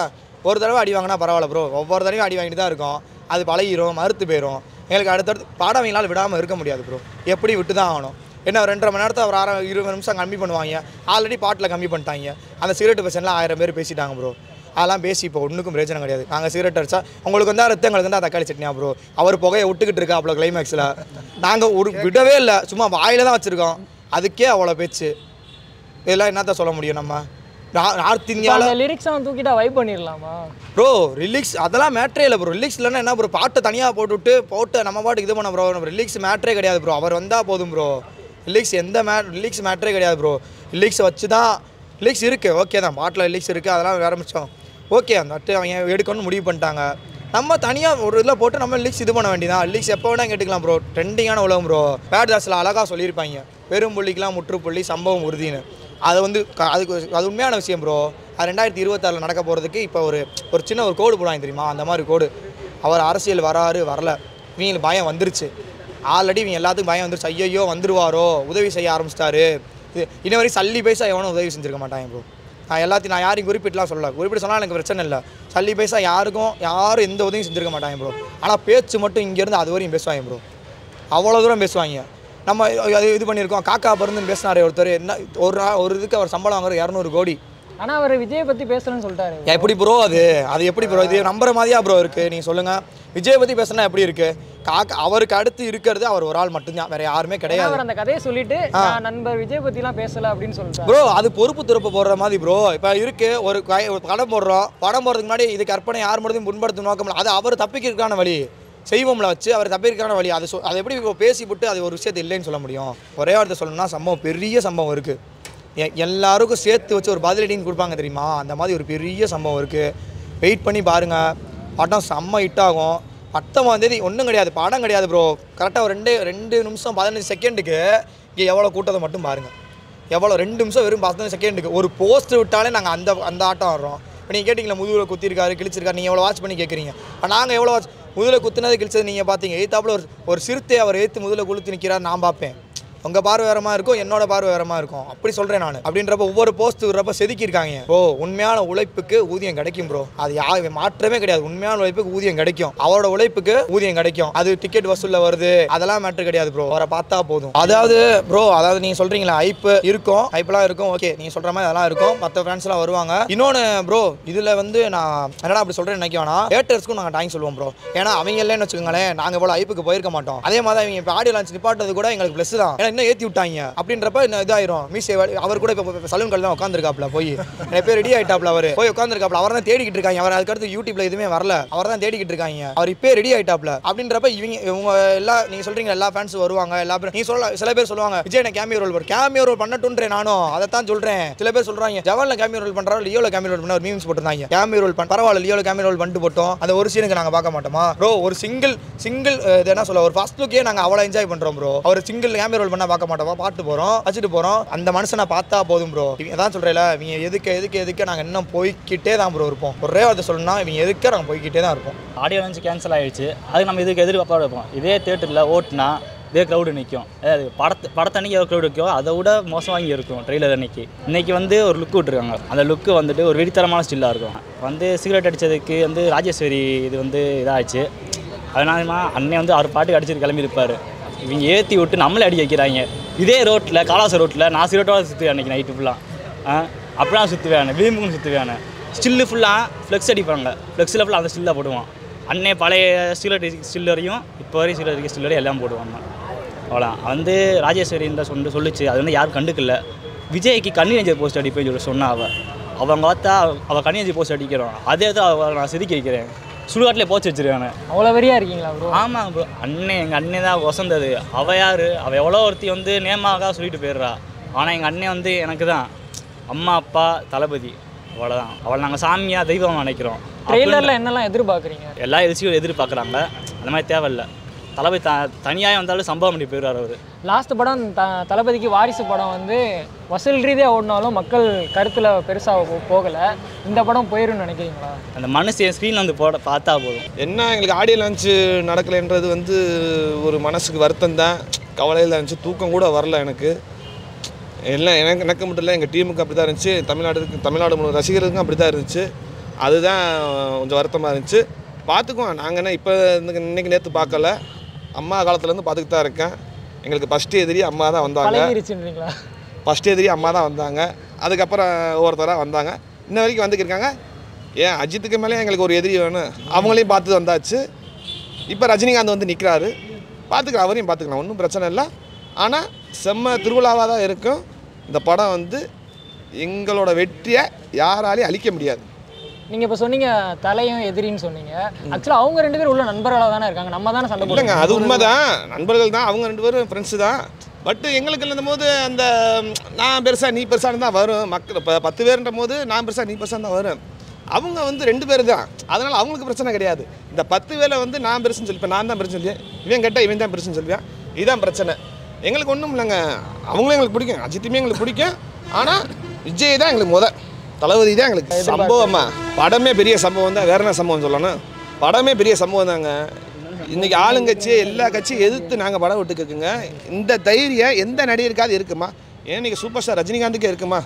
தடவை அடி வாங்கினா பரவாயில்ல ப்ரோ, ஒவ்வொரு தடவையும் அடி வாங்கிட்டு தான் இருக்கும். அது பழகிரும், மறுத்து போயிடும். எங்களுக்கு அடுத்தடுத்து பாடம் அவங்களால் விடாமல் இருக்க முடியாது ப்ரோ. எப்படி விட்டு தான் ஆகணும். என்ன 2.5 மணி நேரத்தை ஒரு 20 நிமிஷம் கம்மி பண்ணுவாங்க. ஆல்ரெடி பாட்டில் கம்மி பண்ணிட்டாங்க. அந்த சிகரெட் பர்சன்ட்லாம் 1000 பேர் பேசிட்டாங்க ப்ரோ. அதெல்லாம் பேசி இப்போ ஒன்றுக்கும் பிரச்சனை கிடையாது. நாங்கள் சிகரெட் அடிச்சா உங்களுக்கு வந்தால் ரத்தம், எங்களுக்கு வந்தால் தக்காளி சட்னியா ப்ரோ. அவர் புகையை விட்டுக்கிட்டு இருக்கா அவ்வளோ கிளைமேக்ஸில். நாங்கள் விடவே இல்லை, சும்மா வாயில் தான் வச்சுருக்கோம். அதுக்கே அவ்வளோ பேச்சு. இதெல்லாம் என்னத்த சொல்ல முடியும் நம்ம? நார்த் இந்தியாவில் லிரிக்ஸ்லாம் தூக்கிட்டா வைப் பண்ணிடலாமா ப்ரோ? ரிலிக்ஸ் அதெல்லாம் மேட்ரே இல்லை ப்ரோ. ரிலிக்ஸ் இல்லைன்னா என்ன ப்ரோ, பாட்டை தனியாக போட்டு நம்ம பாட்டுக்கு இது பண்ண ப்ரோ. ரிலிக்ஸ் மேட்ரே கிடையாது ப்ரோ. அவர் வந்தால் போதும் ப்ரோ. ரிலிக்ஸ் ரிலிக்ஸ் மேட்ரே கிடையாது ப்ரோ. ரிலிக்ஸை வச்சு தான் ரிலிக்ஸ் இருக்குது, ஓகே தான், பாட்டில் ரிலிக்ஸ் இருக்குது, அதெல்லாம் வேற மிச்சம் ஓகே. அந்த அவங்க எடுக்கணும்னு முடிவு பண்ணிட்டாங்க. நம்ம தனியாக ஒரு இதில் போட்டு நம்ம லிக்ஸ் இது பண்ண வேண்டியதான். லிக்ஸ் எப்போ வேணால் கேட்டுக்கலாம் ப்ரோ. ட்ரெண்டிங்கான உலகம் ப்ரோ. பேட்தாஸில் அழகாக சொல்லியிருப்பாங்க, பெரும்புள்ளிக்கெலாம் முற்றுப்புள்ளி சம்பவம் உறுதின்னு. அது வந்து அது உண்மையான விஷயம் ப்ரோ. அது 2026 நடக்க போகிறதுக்கு இப்போ ஒரு சின்ன ஒரு கோடு போடுவாங்க தெரியுமா, அந்த மாதிரி கோடு. அவர் அரசியல் வரல, இவங்களுக்கு பயம் வந்துருச்சு. ஆல்ரெடி இவங்க எல்லாத்துக்கும் பயம் வந்துருச்சு. ஐயோ வந்துருவாரோ, உதவி செய்ய ஆரம்பிச்சிட்டாரு. இது இன்ன வரைக்கும் சல்லி பைசா எவனும் உதவி செஞ்சுருக்க மாட்டாங்க ப்ரோ. நான் யாரையும் குறிப்பிட்டுலாம் சொல்லலை, குறிப்பிட்டு சொன்னால் எனக்கு பிரச்சனை இல்லை. சல்லி பைசா யாரும் எந்த உதவியும் செஞ்சுருக்க மாட்டாங்க ப்ரோ. ஆனால் பேச்சு மட்டும் இங்கேருந்து அது வரையும் பேசுவாங்க ப்ரோ. அவ்வளோ தூரம் பேசுவாங்க. நம்ம அது இது பண்ணியிருக்கோம். காக்கா பருந்துன்னு பேசினார் ஒருத்தர். என்ன ஒரு இதுக்கு அவர் சம்பளம் வாங்குற 200 கோடி. ஆனால் அவர் விஜயை பற்றி பேசுகிறேன்னு சொல்லிட்டாரு. எப்படி ப்ரோ அது எப்படி ப்ரோ? இது நம்புற மாதிரியா ப்ரோ இருக்குது? நீங்கள் சொல்லுங்கள். விஜயை பற்றி பேசுனா எப்படி இருக்குது? அவருக்கு அடுத்து இருக்கிறது அவர் ஒரு ஆள் மட்டும்தான், வேறு யாருமே கிடையாது. அந்த கதையை சொல்லிட்டு நண்பர் விஜய் பற்றிலாம் பேசலை அப்படின்னு சொல்லிட்டு ப்ரோ, அது பொறுப்பு திருப்ப போடுற மாதிரி ப்ரோ. இப்போ இருக்குது ஒரு படம் போடுறோம், படம் போடுறதுக்கு முன்னாடி இது கற்பனை யார் மட்டும் புண்படுத்தும் நோக்கம், அது அவர் தப்பிக்கிறதுக்கான வழி செய்வோம்ல வச்சு அவர் தப்பிக்கிறதுக்கான வழி. அது எப்படி இப்போ பேசிவிட்டு அது ஒரு விஷயத்தை இல்லைன்னு சொல்ல முடியும்? ஒரே வார்த்தை சொல்லணும்னா சம்பவம், பெரிய சம்பவம் இருக்குது. எல்லாருக்கும் சேர்த்து வச்சு ஒரு பதிலடின்னு கொடுப்பாங்க தெரியுமா, அந்த மாதிரி ஒரு பெரிய சம்பவம் இருக்குது. வெயிட் பண்ணி பாருங்கள், படம் செம்ம ஹிட் ஆகும். 19ஆம் தேதி ஒன்றும் கிடையாது, படம் கிடையாது ப்ரோ. கரெக்டாக ஒரு 2 நிமிஷம் 15 செகண்டுக்கு இங்கே எவ்வளோ கூட்டத்தை மட்டும் பாருங்கள். எவ்வளோ 2 நிமிஷம் வெறும் 15 செகண்டுக்கு ஒரு போஸ்டர் விட்டாலே நாங்கள் அந்த ஆட்டம் வர்றோம். இப்போ நீங்கள் கேட்டிங்களா முதுகில் குத்திருக்காரு கிழிச்சிருக்காரு, நீங்கள் எவ்வளோ வாட்ச் பண்ணி கேட்குறீங்க. நாங்கள் எவ்வளோ வாட்ச், முதுகில் குத்துனது கிழிச்சது நீங்கள் பார்த்தீங்க. எய்த்தாப்பில் ஒரு சிறுத்தை அவர் ஏற்று முதுகில் கொளுத்து நிற்கிறார், நான் பார்ப்பேன். உங்கள் பார்வை வேறமாக இருக்கும், என்னோட பார்வை வேறமாக இருக்கும். அப்படி சொல்கிறேன் நான். அப்படின்றப்ப ஒவ்வொரு போஸ்ட் விடுறப்ப செதுக்கியிருக்காங்க. உண்மையான உழைப்புக்கு ஊதியம் கிடைக்கும் ப்ரோ. அது மாற்றமே கிடையாது. உண்மையான உழைப்புக்கு ஊதியம் கிடைக்கும், அவரோட உழைப்புக்கு ஊதியம் கிடைக்கும். அது டிக்கெட் வசூலில் வருது, அதெல்லாம் மேட்ரு கிடையாது ப்ரோ. அவரை பார்த்தா போதும். அதாவது நீங்கள் சொல்கிறீங்களா ஹைப்பு இருக்கும், ஹைப்பெல்லாம் இருக்கும், ஓகே. நீங்கள் சொல்கிற மாதிரி அதெல்லாம் இருக்கும், மற்ற ஃபேன்ஸ்லாம் வருவாங்க. இன்னொன்று ப்ரோ, இதில் வந்து நான் என்னடா அப்படி சொல்கிறேன்னு நினைக்கவேனா, ஹேட்டர்ஸ்க்கும் நாங்கள் டைம் சொல்லுவோம் ப்ரோ. ஏன்னா அவங்க இல்லைன்னு வச்சுக்கோங்களேன், நாங்கள் இவ்வளோ ஹைப்புக்கு போயிருக்க மாட்டோம். அதே மாதிரி அவங்க இப்போ ஆடியோ லான்ச் நிப்பாட்டது கூட எங்களுக்கு ப்ளஸ் தான். இன்னும் ஏற்றி விட்டாங்க அப்படின்றப்ப இன்னும் இதாயிரும் மீசை அவர் கூட இப்போ சலூன் கல் தான் உட்காந்துருக்காப்ல போய் நிறைய பேர் ரெடி ஆகிட்டாப்ல அவர் போய் உட்காந்துருக்காப்ல அவர் தான் தேடிக்கிட்டு இருக்காங்க அவர் அதுக்கடுத்து யூடியூப்ல எதுவுமே வரல அவர் தான் தேடிக்கிட்டு இருக்காங்க அவர் இப்போ ரெடி ஆகிட்டாப்ல அப்படின்றப்ப இவங்க எல்லாம் நீங்கள் சொல்கிறீங்க எல்லா ஃபேன்ஸ் வருவாங்க எல்லா பேரும் நீங்கள் சொல்ல சில பேர் சொல்லுவாங்க விஜய் நான் கேமியோ ரோல் பண்ணட்டுன்றேன் நானும் அதை தான் சொல்கிறேன் சில பேர் சொல்கிறாங்க ஜவான்ல கேமியோ ரோல் பண்ணுறாரு லியோல கேமியோ ரோல் பண்ண ஒரு மீம்ஸ் போட்டிருந்தாங்க கேமியோ ரோல் பரவாயில்ல லியோல கேமியோ ரோல் பண்ணிட்டு போட்டோம் அந்த ஒரு சீனுக்கு நாங்கள் பார்க்க மாட்டோமா ப்ரோ ஒரு சிங்கிள் இது என்ன சொல்ல ஒரு ஃபர்ஸ்ட் லுக்கே நாங்கள் அவ்வளோ என்ஜாய் பண்ணுறோம் ப்ரோ அவர் சிங்கிள் கேமியோ ரோல் பண்ணால் பார்க்க மாட்டோமா பாட்டு போகிறோம் வச்சுட்டு போகிறோம் அந்த மனுஷனை பார்த்தா போதும் ப்ரோ அதான் சொல்கிறேன் இவங்க எதுக்கு நாங்கள் இன்னும் போய்கிட்டே தான் ப்ரோ இருப்போம் ஒரே வார்த்தை சொல்லணும்னா இவங்க எதுக்கு நாங்கள் போய்கிட்டே தான் இருப்போம் ஆடியோ லான்ச் கேன்சல் ஆகிடுச்சு அதுக்கு நம்ம இதுக்கு எதிர்பார்ப்பாக இருப்போம் இதே தேட்டரில் ஓட்டுனா இதே க்ரௌடு நிற்கும் அதாவது படத்தன்னைக்கு எவ்வளோ க்ரௌடு நிற்கும் அதை விட மோசமாக இருக்கும் ட்ரெய்லர் இன்றைக்கி வந்து ஒரு லுக் விட்டுருக்காங்க அந்த லுக்கு வந்துட்டு ஒரு வெறித்தரமான ஸ்டில்லாக இருக்கும் வந்து சிகரெட் அடித்ததுக்கு வந்து ராஜேஸ்வரி இது வந்து இதாகிடுச்சு அதனால அண்ணன் வந்து அவர் பாட்டுக்கு அடிச்சுட்டு கிளம்பியிருப்பார் இவங்க ஏற்றி விட்டு நம்மளே அடி வைக்கிறாங்க இதே ரோட்டில் காலாச ரோட்டில் நான் சிகரெட்டோட சுற்றுவேன் அன்றைக்கி நைட்டு ஃபுல்லாக அப்படிலாம் சுற்றுவேன் விளிம்புன்னு சுற்றுவேன் ஸ்டில்லு ஃபுல்லாக ஃப்ளெக்ஸ் அடிப்பாங்க ஃப்ளெக்ஸில் ஃபுல்லாக அந்த ஸ்டில்லாக போடுவான் அண்ணே பழைய ஸ்டில்லரையும் இப்போ வரையும் சிகரெட் ஸ்டில்லரையும் எல்லாம் போடுவாங்க அவ்வளோ வந்து ராஜேஸ்வரின்ற சொல்லிச்சு அது வந்து யாரும் கண்டுக்கல விஜய்க்கு கண்ணீரஞ்சல் போஸ்ட் அடிப்பேன்னு சொல்லி சொன்னா அவங்க பார்த்தா அவள் கண்ணீரஞ்சல் போஸ்ட் அடிக்கிறோம் அதே தான் அவள் நான் செதுக்கி வைக்கிறேன் சுடுகாட்டிலே போச்சு வச்சிருக்காங்க அவ்வளோ வெறியா இருக்கீங்களா ப்ரோ ஆமாம் ப்ரோ எங்கள் அண்ணன் தான் வசந்தது அவள் யார் அவள் எவ்வளோ ஒருத்தி வந்து நேமாக சொல்லிட்டு போயிடுறா ஆனால் எங்கள் அண்ணன் வந்து எனக்கு தான் அம்மா அப்பா தளபதி அவ்வளோதான் அவளை நாங்கள் சாமியாக தெய்வம் நினைக்கிறோம் ட்ரெய்லரில் என்னெல்லாம் எதிர்பார்க்குறீங்க எல்லா எதிர்ச்சியும் எதிர்பார்க்குறாங்க அந்த மாதிரி தேவையில்லை தளபதி தனியாக வந்தாலும் சம்பவம் பண்ணி போயிடுவார் அவர் லாஸ்ட் படம் தளபதிக்கு வாரிசு படம் வந்து வசூல் ரீதியாக ஓடினாலும் மக்கள் கருத்தில் பெருசாக போகலை இந்த படம் போயிரும்னு நினைக்கிறீங்களா அந்த மனுஷன் ஸ்க்ரீனில் வந்து பார்த்தா போதும் என்ன எங்களுக்கு ஆடியோ லான்ச்சு நடக்கலைன்றது வந்து ஒரு மனசுக்கு வருத்தம் தான் கவலையில் இருந்துச்சு தூக்கம் கூட வரல எனக்கு எல்லாம் எனக்கு மட்டும் இல்லை எங்கள் டீமுக்கு அப்படி தான் இருந்துச்சு தமிழ்நாடு ரசிகர்களுக்கும் அப்படி தான் இருந்துச்சு அதுதான் கொஞ்சம் வருத்தமாக இருந்துச்சு பார்த்துக்குவோம் நாங்கள் என்ன இப்போ இன்றைக்கி நேற்று பார்க்கல அம்மா காலத்துலேருந்து பார்த்துக்கிட்டு தான் இருக்கேன் எங்களுக்கு ஃபஸ்ட்டு எதிரி அம்மா தான் வந்தாங்க ஃபஸ்ட்டு எதிரி அம்மா தான் வந்தாங்க அதுக்கப்புறம் ஒவ்வொருத்தராக வந்தாங்க இன்ன வரைக்கும் வந்துக்கிருக்காங்க ஏன் அஜித்துக்கு மேலே எங்களுக்கு ஒரு எதிரி வேணும் அவங்களையும் பார்த்து வந்தாச்சு இப்போ ரஜினிகாந்த் வந்து நிற்கிறாரு பார்த்துக்கலாம் அவரையும் பார்த்துக்கலாம் ஒன்றும் பிரச்சனை இல்லை ஆனால் செம்ம திருவிழாவாக தான் இருக்கும் இந்த படம் வந்து எங்களோட வெற்றியை யாராலையும் அழிக்க முடியாது நீங்கள் இப்போ சொன்னீங்க தலையும் எதிரின்னு சொன்னீங்க ஆக்சுவலாக அவங்க ரெண்டு பேரும் உள்ள நண்பர்களாக தானே இருக்காங்க நம்ம தானே சண்டை இல்லைங்க அது உண்மைதான் நண்பர்கள் தான் அவங்க ரெண்டு பேரும் ஃப்ரெண்ட்ஸு தான் பட் எங்களுக்கு இருந்த போது அந்த நான் பெருசாக நீ பெருசானு தான் வரும் மக்கள் இப்போ 10 பேருன்ற போது நான் பெருசாக நீ பெருசாக தான் வரும் அவங்க வந்து 2 பேர் தான் அதனால் அவங்களுக்கு பிரச்சனை கிடையாது இந்த 10 பேரில் வந்து நான் பெருசுன்னு சொல்லி இப்போ நான் தான் பெருசுன்னு சொல்லி இவன் கேட்டால் இவன் தான் பெருசுன்னு சொல்லுவேன் இதுதான் பிரச்சனை எங்களுக்கு ஒன்றும் இல்லைங்க அவங்களும் எங்களுக்கு பிடிக்கும் அஜித்துமே எங்களுக்கு பிடிக்கும் ஆனால் விஜய் தான் எங்களுக்கு தளபதி தான் எங்களுக்கு சம்பவமா படமே பெரிய சம்பவம் தான் வேற என்ன சம்பவம் சொல்லணும் படமே பெரிய சம்பவம் தாங்க இன்றைக்கி ஆளுங்கட்சி எல்லா கட்சியும் எதிர்த்து நாங்கள் படம் விட்டுக்குங்க இந்த தைரியம் எந்த நடிகருக்காவது இருக்குமா ஏன் இன்றைக்கி சூப்பர் ஸ்டார் ரஜினிகாந்துக்கே இருக்குமா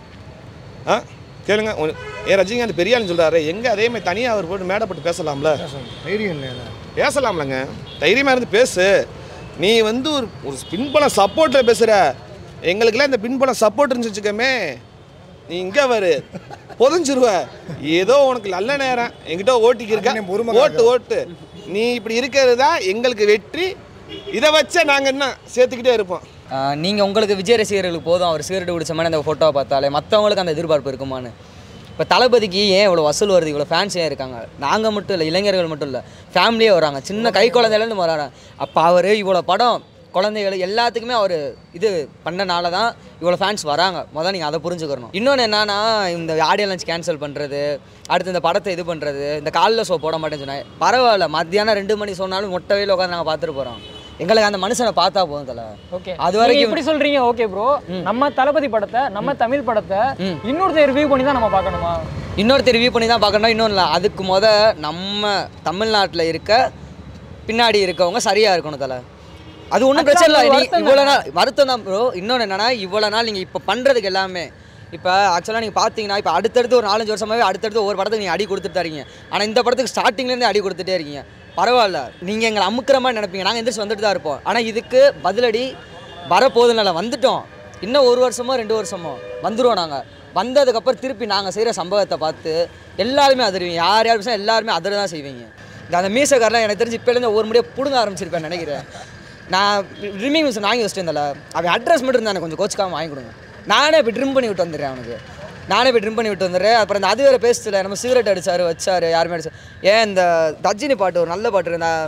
கேளுங்க ஏன் ரஜினிகாந்த் பெரியாள்னு சொல்கிறாரு எங்கே அதே மாதிரி தனியாக அவர் போட்டு மேடை போட்டு பேசலாம்ல தைரியம் இல்லை பேசலாம்லங்க தைரியமாக இருந்து பேசு நீ வந்து ஒரு பின்பலம் சப்போர்ட்டில் பேசுகிற எங்களுக்கெல்லாம் இந்த பின்பலம் சப்போர்ட் இருந்துச்சு வச்சுக்கமே நீ இங்கே வரு புதஞ்சிருவ ஏதோ உனக்கு நல்ல நேரம் எங்கிட்ட ஓட்டிக்கு இருக்க ஓட்டு நீ இப்படி இருக்கிறது தான் எங்களுக்கு வெற்றி இதை வச்சா நாங்கள் என்ன சேர்த்துக்கிட்டே இருப்போம் நீங்கள் உங்களுக்கு விஜய் ரசிகர்களுக்கு போதும் அவர் சிகரெட் குடிச்ச மாதிரி அந்த ஃபோட்டோவை பார்த்தாலே மற்றவங்களுக்கு அந்த எதிர்பார்ப்பு இருக்குமான்னு இப்போ தளபதிக்கு ஏன் இவ்வளோ வசூல் வருது இவ்வளோ ஃபேன்ஸ் ஏன் இருக்காங்க நாங்கள் மட்டும் இல்லை இளைஞர்கள் மட்டும் இல்லை ஃபேமிலியே வராங்க சின்ன கை குழந்தையிலேருந்து வராங்க அப்போ அவர் இவ்வளோ படம் குழந்தைகள் எல்லாத்துக்குமே அவர் இது பண்ணனால தான் இவ்வளோ ஃபேன்ஸ் வராங்க முதல்ல நீங்கள் அதை புரிஞ்சுக்கணும் இன்னொன்று என்னன்னா இந்த ஆடியோ லான்ச் கேன்சல் பண்ணுறது அடுத்து இந்த படத்தை இது பண்ணுறது இந்த காலைல ஷோ போட மாட்டேன்னு சொன்னேன் பரவாயில்ல மத்தியானம் 2 மணி சொன்னாலும் மொட்டை வெயில் உட்காந்து நாங்கள் பார்த்துட்டு போகிறோம் எங்களுக்கு அந்த மனுஷனை பார்த்தா போதும் தலை ஓகே அது வரைக்கும் எப்படி சொல்கிறீங்க ஓகே ப்ரோ நம்ம தளபதி படத்தை நம்ம தமிழ் படத்தை இன்னொருத்தர் ரிவ்யூ பண்ணி தான் நம்ம பார்க்கணுமா இன்னொருத்தர் ரிவ்யூ பண்ணி தான் பார்க்கணும் இன்னொன்று இல்லை அதுக்கு நம்ம தமிழ்நாட்டில் இருக்க பின்னாடி இருக்கவங்க சரியாக இருக்கணும் தலை அது ஒன்றும் பிரச்சனை இல்லை இவ்வளோ நாள் வருத்தம் தான் ப்ரோ இன்னொன்று என்னென்னா இவ்வளோ நாள் நீங்கள் இப்போ பண்ணுறதுக்கு எல்லாமே இப்போ ஆக்சுவலாக நீங்கள் பார்த்தீங்கன்னா இப்போ அடுத்தடுத்து ஒரு 4-5 வருஷமாகவே அடுத்தடுத்து ஒவ்வொரு படத்துக்கு நீங்கள் அடி கொடுத்துட்டு தரீங்க ஆனால் இந்த படத்துக்கு ஸ்டார்டிங்லேருந்தே அடி கொடுத்துட்டே இருக்கீங்க பரவாயில்ல நீங்கள் எங்களை அமுக்கிற மாதிரி நினைப்பீங்க நாங்கள் எந்திரிச்சு வந்துட்டு தான் இருப்போம் ஆனால் இதுக்கு பதிலடி வரப்போகுதுனால வந்துட்டோம் இன்னும் 1 வருஷமோ 2 வருஷமோ வந்துடுவோம் நாங்கள் வந்ததுக்கப்புறம் திருப்பி நாங்கள் செய்கிற சம்பவத்தை பார்த்து எல்லாருமே அதிருவீங்க யார் எல்லாருமே அதிர தான் செய்வீங்க அந்த மீசக்காரெலாம் எனக்கு தெரிஞ்சு இப்போலேருந்து ஒவ்வொரு முடியாக பிடுங்க ஆரம்பிச்சிருப்பேன் நினைக்கிறேன் நான் ட்ரிம்மிங் மிஷின் வாங்கி வச்சுட்டு இருந்தால அவன் அட்ரஸ் மட்டும் இருந்தால் கொஞ்சம் கோச்சுக்காமல் வாங்கி கொடுங்க. நானே போய் ட்ரிம் பண்ணி விட்டு வந்துடுறேன் அவனுக்கு. நானே போய் ட்ரிம் பண்ணி விட்டு வந்துடுறேன். அப்புறம் இந்த அது வேறு பேசல நம்ம சிகரெட் அடிச்சார் வச்சார் யாருமே அடிச்சார். ஏன் இந்த தஜினி பாட்டு ஒரு நல்ல பாட்டு இருந்தா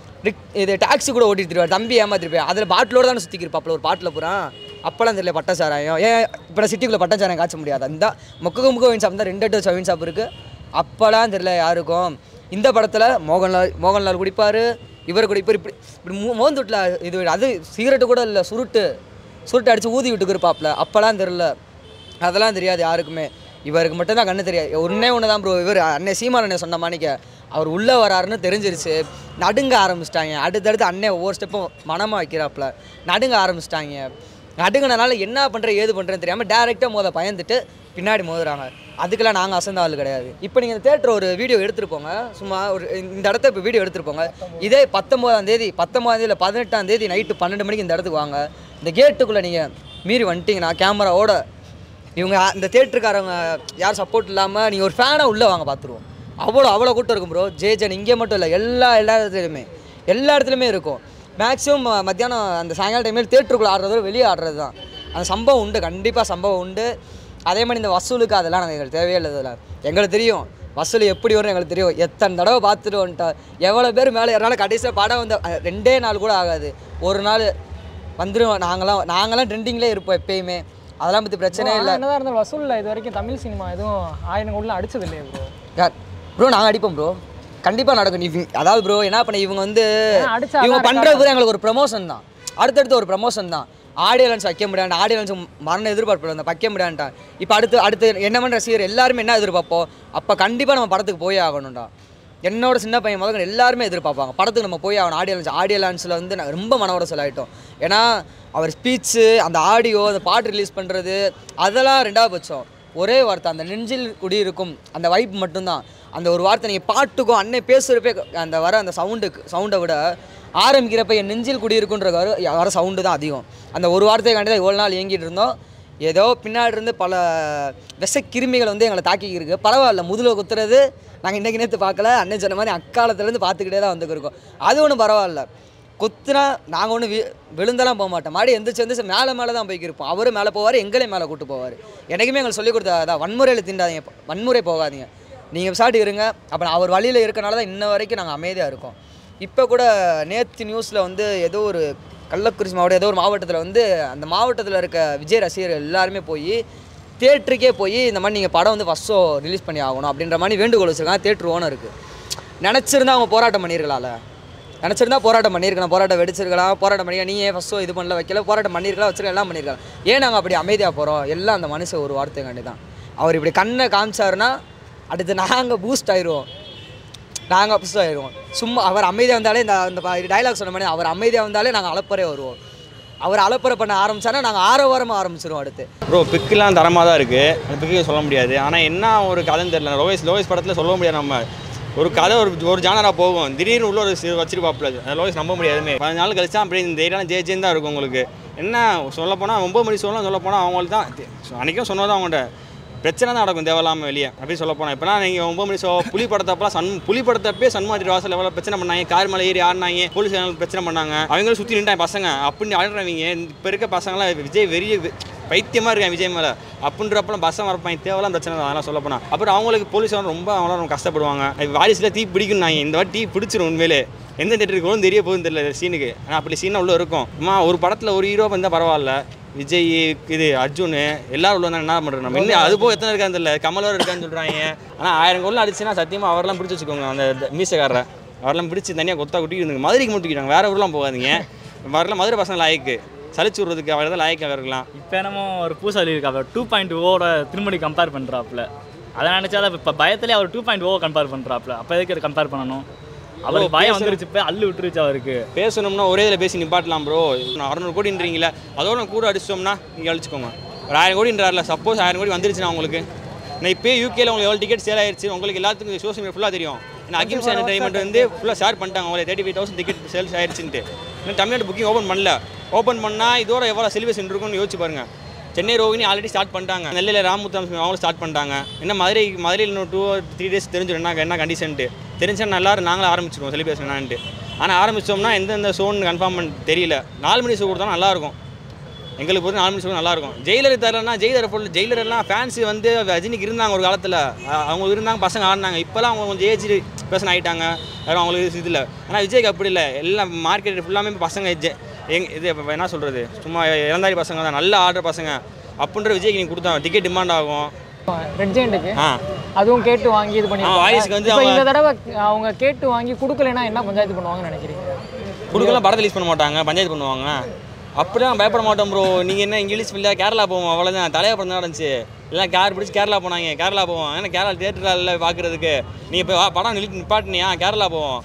இது டாக்ஸி கூட ஓட்டிட்டு இருப்பார் தம்பி ஏமாத்திருப்பேன். அதில் பாட்டிலோடு தானே சுற்றிக்கிருப்பாப்பில் ஒரு பாட்டில் பூரா. அப்போலாம் தெரியல பட்டச்சாராயம். ஏன் இப்போ நான் சிட்டிக்குள்ளே பட்டச்சாராயம் காய்ச்ச முடியாது. அந்த முக்க ஒயின் ஷாப் தான் 2 ஒயின் ஷாப் இருக்குது. அப்போலாம் தெரியல யாருக்கும். இந்த படத்தில் மோகன்லால் குடிப்பார், இவர் குடிப்பார். இப்படி மோந்து வீட்டில் இது அது சிகரெட்டு கூட இல்லை, சுருட்டு அடித்து ஊதி விட்டுக்கு இருப்பாப்பில். அப்போலாம் தெரில, அதெல்லாம் தெரியாது யாருக்குமே. இவருக்கு மட்டும்தான் கண்ணு தெரியாது. ஒன்று தான் ப்ரோ, இவர் அண்ணே சீமான் அண்ணே சொன்ன மாணிக்க அவர் உள்ளே வராருன்னு தெரிஞ்சிருச்சு. நடுங்க ஆரம்பிச்சிட்டாங்க. அடுத்தடுத்து அண்ணே ஒவ்வொரு ஸ்டெப்பும் மனமாக வைக்கிறாப்புல நடுங்க ஆரம்பிச்சிட்டாங்க. நடுங்கினால என்ன பண்ணுறேன் ஏது பண்ணுறேன்னு தெரியாமல் டேரெக்டாக பயந்துட்டு பின்னாடி மோதுறாங்க. அதுக்கெல்லாம் நாங்கள் அசந்த ஆள் கிடையாது. இப்போ நீங்கள் இந்த தேட்டர் ஒரு வீடியோ எடுத்துகிட்டு போங்க, சும்மா ஒரு இந்த இடத்த இப்போ வீடியோ எடுத்துகிட்டு போங்க. இதே 19ஆம் தேதி 18ஆம் தேதி நைட்டு 12 மணிக்கு இந்த இடத்துக்கு வாங்க. இந்த கேட்டுக்குள்ளே நீங்கள் மீறி வந்துட்டிங்கன்னா கேமராவோட இவங்க இந்த தேட்டருக்காரவங்க யார் சப்போர்ட் இல்லாமல் நீங்கள் ஒரு ஃபேனாக உள்ளே வாங்க பார்த்துருவோம். அவ்வளோ கூட்டம் இருக்கும் ப்ரோ. ஜேஜன் இங்கே மட்டும் இல்லை, எல்லா இடத்துலையுமே இருக்கும். மேக்ஸிமம் மத்தியானம் அந்த சாயங்கால டைமில் தேட்டருக்குள்ளே ஆடுறதோ வெளியே ஆடுறது தான். அந்த சம்பவம் உண்டு, கண்டிப்பாக சம்பவம் உண்டு. அதே மாதிரி இந்த வசூலுக்கு அதெல்லாம் எங்களுக்கு தேவையே இல்லை. இதில் எங்களுக்கு தெரியும் வசூல் எப்படி வரும், எங்களுக்கு தெரியும். எத்தனை தடவை பார்த்துட்டு வந்துட்டா எவ்வளோ பேர் மேலே ஏறனால கடைசியில் படம் வந்து 2 நாள் கூட ஆகாது, ஒரு நாள் வந்துடும். நாங்களாம் ட்ரெண்டிங்லேயே இருப்போம் எப்பயுமே. அதெல்லாம் பற்றி பிரச்சனையே இல்லை. என்னதான் இருந்தாலும் வசூலில் இது வரைக்கும் தமிழ் சினிமா எதுவும் 1000 கோடிலாம் அடிச்சது இல்லையே ப்ரோ. ப்ரோ நாங்கள் அடிப்போம் ப்ரோ, கண்டிப்பாக நடக்கும். அதாவது ப்ரோ என்ன பண்ண இவங்க வந்து இவங்க பண்ணுறது எங்களுக்கு ஒரு ப்ரமோஷன் தான், அடுத்தடுத்து ஒரு ப்ரமோஷன் தான். ஆடியோ லான்ச் வைக்க முடியாது, ஆடியோ லான்ச் மரண எதிர்பார்ப்பு அந்த வைக்க முடியான்ட்டான். இப்போ அடுத்து என்ன பண்ணுற ரசிகர் எல்லாருமே என்ன எதிர்பார்ப்போம், அப்போ கண்டிப்பாக நம்ம படத்துக்கு போய் ஆகணும்டா. என்னோட சின்ன பையன் முதல்ல எல்லாருமே எதிர்பார்ப்பாங்க படத்துக்கு நம்ம போய் ஆகணும். ஆடியோ லான்ச்சில் வந்து நாங்கள் ரொம்ப மன உடைச்சல் ஆகிட்டோம். ஏன்னா அவர் ஸ்பீச்சு, அந்த ஆடியோ, அந்த பாட்டு ரிலீஸ் பண்ணுறது அதெல்லாம் 2வது பட்சம். ஒரே வார்த்தை அந்த நெஞ்சில் குடியிருக்கும் அந்த வைப் மட்டும்தான். அந்த ஒரு வார்த்தை நீங்கள் பாட்டுக்கும் அன்னை பேசுகிறப்பே அந்த வர அந்த சவுண்டை விட ஆரம்பிக்கிறப்ப என் நெஞ்சில் குடியிருக்குன்ற வர சவுண்டு தான் அதிகம். அந்த ஒரு வார்த்தைக்காண்டி தான் இவ்வளோ நாள் இயங்கிட்டு இருந்தோம். ஏதோ பின்னாடி இருந்து பல விஷக்கிருமிகள் வந்து எங்களை தாக்கிக்கிருக்கு. பரவாயில்ல, முதுகில் குத்துறது நாங்கள் இன்றைக்கி நேற்று பார்க்கல, அன்னை சொன்ன மாதிரி அக்காலத்துலேருந்து பார்த்துக்கிட்டே தான் வந்துருக்கோம். அது ஒன்றும் பரவாயில்ல. குத்துனா நாங்கள் ஒன்றும் விழுந்தெல்லாம் போக மாட்டோம், மாடி எந்திரிச்சு மேலே தான் போய்க்கிருப்போம். அவரும் மேலே போவார், எங்களையும் மேலே கூப்பிட்டு போவார். எனக்குமே எங்களுக்கு சொல்லிக் கொடுத்தா வன்முறையில் தீண்டாதீங்க, வன்முறை போகாதீங்க, நீங்கள் சாட்டி இருங்க. அப்புறம் அவர் வழியில் இருக்கனால தான் இன்ன வரைக்கும் நாங்கள் அமைதியாக இருக்கோம். இப்போ கூட நேற்று நியூஸில் வந்து ஏதோ ஒரு கள்ளக்குறிச்சி மாவட்டம் ஏதோ ஒரு மாவட்டத்தில் வந்து அந்த மாவட்டத்தில் இருக்க விஜய் ரசிகர்கள் எல்லாருமே போய் தேட்டருக்கே போய் இந்த மாதிரி நீங்கள் படம் வந்து ஃபஸ்ட் ஷோ ரிலீஸ் பண்ணி ஆகணும் அப்படின்ற மாதிரி வேண்டுகோள் வச்சுருக்காங்க. தேட்டர் ஓனருக்கு நினச்சிருந்தா அவங்க போராட்டம் பண்ணியிருக்கலாம்ல, நினச்சிருந்தா போராட்டம் பண்ணியிருக்கலாம், போராட்டம் வெடிச்சிருக்கலாம், போராட்டம் பண்ணிக்கலாம். நீங்கள் ஃபஸ்ட் ஷோ இது பண்ணல வைக்கல, போராட்டம் பண்ணியிருக்கலாம், வச்சுருக்கலாம், எல்லாம் பண்ணியிருக்கலாம். ஏன் நாங்கள் அப்படி அமைதியாக போகிறோம்? எல்லாம் அந்த மனுஷன் ஒரு வார்த்தைக்காண்டி தான். அவர் இப்படி கண்ணை காமிச்சாருன்னா அடுத்து நாங்கள் பூஸ்ட் ஆயிடுவோம். சும்மா அவர் அமைதியாக வந்தாலே இந்த டைலாக் சொன்ன மாதிரி அவர் அமைதியாக வந்தாலே நாங்கள் அலப்பறே வருவோம். அவர் அலப்பறை பண்ண ஆரம்பிச்சானா நாங்கள் ஆரவாரமாக ஆரம்பிச்சிருவோம். அடுத்து ப்ரோ பிக்கெலாம் தரமாக தான் இருக்குது, அந்த பிக்கு சொல்ல முடியாது. ஆனால் என்ன ஒரு கதைன்னு தெரியல. லோகேஷ் படத்தில் சொல்ல முடியாது. நம்ம ஒரு கதை ஒரு ஜானராக போகும், திடீர்னு உள்ள ஒரு வச்சிருப்பாப்புல லோகேஷ் நம்ப முடியாதுமே. 15 நாள் கழிச்சா அப்படி இந்த ஏரியாலாம் ஜேஜேன்னு தான் இருக்கும். உங்களுக்கு என்ன சொல்லப்போனால் 9 மணி சொல்லப்போனால் அவங்களுக்கு தான் அன்றைக்கும் சொன்னதான் அவங்கள்ட்ட பிரச்சனை தான் நடக்கும் தேவையில்லாமல் வெளியே அப்படி சொல்ல போனால். இப்போலாம் நீங்கள் 9 மணி புலி படத்தப்பெல்லாம் புலி படத்தப்பே சன்மாட்டி வாசல் எவ்வளோ பிரச்சனை பண்ணாங்க, கார் மேலே ஏறி ஆடினாங்க, போலீஸ் பிரச்சனை பண்ணாங்க, அவங்களும் சுற்றி நின்றாங்க பசங்க அப்படின்னு ஆடுறவங்க. இப்போ இருக்க பசங்களாம் விஜய் வெறிய பைத்தியமாக இருக்காங்க விஜய் மேலே அப்படின்றப்பெல்லாம் பசங்க வரப்பாங்க, தேவையெல்லாம் பிரச்சனை தான் அதெல்லாம் சொல்ல போனால். அப்புறம் அவங்களுக்கு போலீஸ் ரொம்ப அவங்களாம் ரொம்ப கஷ்டப்படுவாங்க. வாரிசில் தீ பிடிக்குன்னாங்க, இந்த வாட்டி தீ பிடிச்சிரும். உண்மையிலே எந்த தேட்டருக்கு தெரிய போகுதுன்னு தெரியல சீனுக்கு. ஆனால் அப்படி சீனாக உள்ள இருக்கும். ஒரு படத்தில் ஒரு ஹீரோ வந்தால் பரவாயில்ல, விஜய் இது அர்ஜுன் எல்லாரும் உள்ள வந்தால் என்ன பண்ணுறோம் நம்ம இன்னும் அது போக எத்தனை இருக்கான்னு தெரியல. கமல் வர இருக்கான்னு சொல்கிறாங்க. ஆனால் 1000 கோடில் அடிச்சுன்னா சத்தியமாக அவரெல்லாம் பிடிச்சி வச்சுக்கோங்க. அந்த மீசக்காரரை அவரெல்லாம் பிடிச்சி தனியாக கொத்தா குட்டிக்கிட்டு மதுரைக்கு முட்டிக்கிட்டாங்க, வேறு ஊரெலாம் போகாதீங்க. வரலாம் மதுரை பசங்க லாய்க்கு சளிச்சு விட்றதுக்கு அவர் தான் லாய்க்காக இருக்கலாம். இப்போ என்னமோ ஒரு பூசாலி இருக்கா 2.0 திரும்பி கம்பேர் பண்ணுறாப்புல. அதை நினச்சா இப்போ பயத்திலே அவர் 2.0 கம்பேர் பண்ணுறாப்புல. அப்போ எதுக்கு அதை கம்பேர் பண்ணணும்? அவருக்கு பயம் வந்துருச்சு, இப்போ அள்ளு விட்டுருச்சு. அவருக்கு பேசணும்னா ஒரே இதில் பேசி நிப்பாட்டலாம் ப்ரோ. 600 கோடின்றீங்களா, அதோட கூட அடிச்சிட்டோம்னா நீங்கள் அழிச்சிக்கோங்க. ஒரு 1000 கோடின்றாரில்ல, சப்போஸ் 1000 கோடி வந்துருச்சுன்னா உங்களுக்கு நான் இப்போ யூகேல உங்களுக்கு எவ்வளோ டிக்கெட் சேல் ஆயிடுச்சு உங்களுக்கு எல்லாத்துக்கும் சோஷியல் மீடியா ஃபுல்லாக தெரியும். ஏன்னா அகிம்ஸ் என்டர்டைன்மெண்ட் வந்து ஃபுல்லாக ஷேர் பண்ணிட்டாங்க. உங்களுக்கு 35,000 டிக்கெட் சேல்ஸ் ஆயிடுச்சுன்ட்டு. இன்னும் தமிழ்நாடு புக்கிங் ஓப்பன் பண்ணல. ஓப்பன் பண்ணால் இதோட எவ்வளோ செலிப்ரேஷன் இருக்குன்னு யோசிச்சு பாருங்கள். சென்னை ரோகினி ஆல்ரெடி ஸ்டார்ட் பண்ணிட்டாங்க, நெல்லையில் ராமுத்தம் அவங்களும் ஸ்டார்ட் பண்ணிட்டாங்க. என்ன மதுரையில் இன்னும் 2 or 3 days தெரிஞ்சிடும் என்ன கண்டிஷன்ட்டு தெரிஞ்சால் நல்லா நாங்களும் ஆரம்பிச்சிடுவோம் செலிப்ரேஷன் என்னான்ட்டு. ஆனால் ஆரம்பித்தோம்னா எந்தெந்த ஷோன்னு கன்ஃபார்ம் பண்ண தெரியல. 4 மணி ஷோ கொடுத்தா நல்லாயிருக்கும். எங்களுக்கு பொறுத்து 4 மணி ஷோ நல்லாயிருக்கும். ஜெயிலர் தரலன்னா ஜெயிலரெல்லாம் ஃபேன்ஸு வந்து ரஜினிக்கு இருந்தாங்க ஒரு காலத்தில். அவங்க இருந்தாங்க, பசங்க ஆடினாங்க. இப்போலாம் அவங்க கொஞ்சம் ஏஜ் பர்சன் ஆகிட்டாங்க, யாரும் அவங்களுக்கு இது இல்லை. ஆனால் விஜய்க்கு அப்படி இல்லை. எல்லாம் மார்க்கெட் ஃபுல்லாமே பசங்க இது என்ன சொல்கிறது, சும்மா இளந்தாரி பசங்க தான், நல்ல ஆடுற பசங்க. அப்படின்ற விஜய்க்கு நீங்கள் கொடுத்தாங்க, டிக்கெட் டிமாண்ட் ஆகும். ரெட் ஜெயண்ட்டுக்கு அதுவும் கேட்டு வாங்கி இது பண்ணி வாரிசுக்கு வந்து இந்த தடவை அவங்க கேட்டு வாங்கி கொடுக்கலன்னா என்ன பஞ்சாயத்து பண்ணுவாங்கன்னு நினைக்கிறீங்க? கொடுக்கலாம், படத்தை ரிலீஸ் பண்ண மாட்டாங்க, பஞ்சாயத்து பண்ணுவாங்க. அப்படிலாம் பயப்பட மாட்டோம் ப்ரோ. நீங்கள் என்ன இங்கிலீஷ் ஃபில்லியாக கேரளா போவோம், அவ்வளோதான். தலையாக பிறந்த நடந்துச்சு, எல்லாம் கார் பிடிச்சி கேரளா போனாங்க. கேரளா போவோம், ஏன்னா கேரளா தேட்டரில் பார்க்குறதுக்கு. நீ இப்போ படம் நிப்பாட்டினியா கேரளா போவோம்.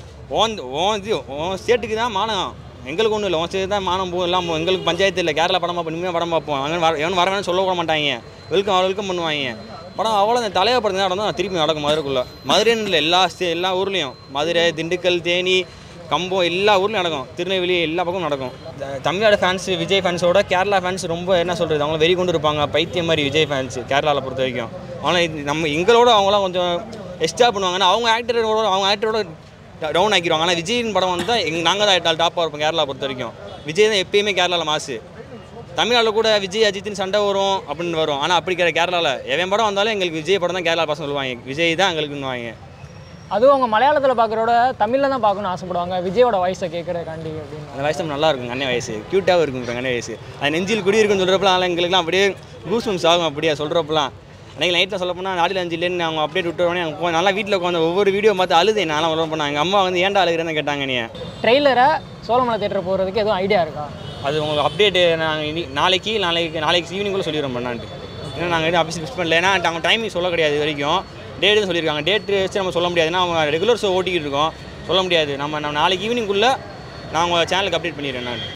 ஓன் ஸ்டேட்டுக்கு தான் மானம், எங்களுக்கு ஒன்றும் இல்லை. உன் ஸ்டேட் தான் மானம் போகும், எல்லாம் எங்களுக்கு பஞ்சாயத்து இல்லை. கேரளா படம் பார்ப்போம், இனிமேல் படம் பார்ப்போம். அங்கே எவனும் வர வேணும்னு சொல்ல கூட மாட்டாங்க. வெல்கம் பண்ணுவாங்க. படம் அவ்வளோ அந்த தலையாக பிறந்த நடந்தால் திருப்பி நடக்கும் மதுரைக்குள்ளே. மதுரைன்னு இல்லை, எல்லா ஊர்லேயும், மதுரை, திண்டுக்கல், தேனி, கம்பம், எல்லா ஊர்லையும் நடக்கும். திருநெல்வேலி எல்லா பக்கமும் நடக்கும். தமிழ்நாடு ஃபேன்ஸு விஜய் ஃபேன்ஸோட கேரளா ஃபேன்ஸ் ரொம்ப என்ன சொல்கிறது, அவங்கள வெறி கொண்டு இருப்பாங்க. பைத்தியம் மாதிரி விஜய் ஃபேன்ஸு கேரளாவில் பொறுத்த வரைக்கும். ஆனால் நம்ம எங்களோட அவங்களாம் கொஞ்சம் எக்ஸ்ட்ரா பண்ணுவாங்கன்னா அவங்க ஆக்டரோட டவுன் ஆக்கிடுவாங்க. ஆனால் விஜயின் படம் வந்தால் நாங்கள் தான் டாப்பாக இருப்போம் கேரளா பொறுத்த வரைக்கும். விஜய் தான் எப்பயுமே கேரளாவில் மாசு. தமிழ்நாட்டில் கூட விஜய் அஜித்தின் சண்டை வரும் அப்படின்னு வரும். ஆனால் அப்படி கேரளாவில் எவன் படம் வந்தாலும் எங்களுக்கு விஜய் படம் தான் கேரளா பசங்க சொல்லுவாங்க, விஜய் தான் எங்களுக்குன்னுவாங்க. அதுவும் அவங்க மலையாளத்தில் பார்க்குறோட தமிழில் தான் பார்க்கணும்னு ஆசைப்படுவாங்க, விஜயோட வாய்ஸை கேட்குறதுக்காண்டி அப்படின்னு. அந்த வயசு நல்லா இருக்கும், அண்ணன் வயசு க்யூட்டாகவும் இருக்கும். இப்போ அண்ணன் வயசு அது நெஞ்சில் குடி இருக்குன்னு சொல்கிறப்பலாம் எங்களுக்குலாம் அப்படியே கூஸ்பம்ஸ் ஆகும். அப்படியே சொல்கிறப்பலாம் அன்றைக்கி நைட்டில் சொல்ல போனால் நாடில் 5 இல்லைன்னு அவங்க அப்படியே விட்டுருவோன்னே அவங்க நல்லா வீட்டில் உட்காந்து ஒவ்வொரு வீடியோ பார்த்து அழுதேன். நான்லாம் வர பண்ணாங்க. எங்கள் அம்மா வந்து ஏன்டா அழுகிறேன்னு கேட்டாங்க. நீ ட்ரெய்லரை சோழமலை தேட்டர் போகிறதுக்கு எதுவும் ஐடியா இருக்கா? அது உங்களுக்கு அப்டேட்டு நாங்கள் நாளைக்கு ஈவினிங்குள்ளே சொல்லிடுறோம் பண்ணான்ட்டு. ஏன்னா நாங்கள் ஆஃபீஸ் ஃபிக்ஸ் பண்ணல, ஏன்னா அவங்க டைமிங் சொல்ல கிடையாது. இது வரைக்கும் டேட்டு சொல்லியிருக்காங்க. டேட்டு வச்சு நம்ம சொல்ல முடியாது, ஏன்னா அவங்க ரெகுலர் ஷோ ஓட்டிக்கிட்டு இருக்கோம், சொல்ல முடியாது. நம்ம நாளைக்கு ஈவினிங்குள்ளே நான் உங்கள் சேனலுக்கு அப்டேட் பண்ணிடுறேன் நான்.